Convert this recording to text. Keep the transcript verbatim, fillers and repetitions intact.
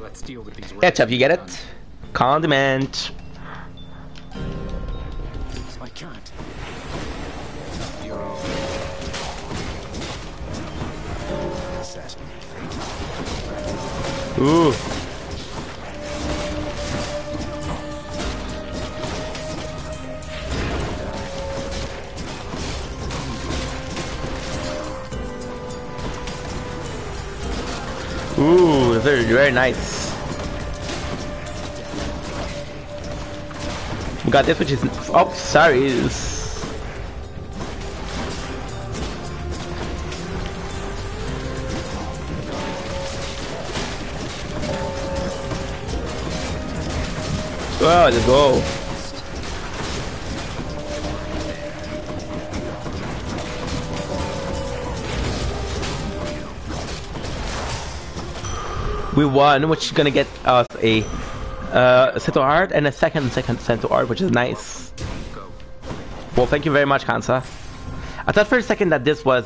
let's deal with these. Ketchup, you get it? Condiment. I can't. Ooh. Ooh, very, very nice. We got this, which is oh, sorry. Well, let's go. We won, which is gonna get us a uh, Centaur Art and a second second Centaur Art, which is nice. Well, thank you very much, Kansa. I thought for a second that this was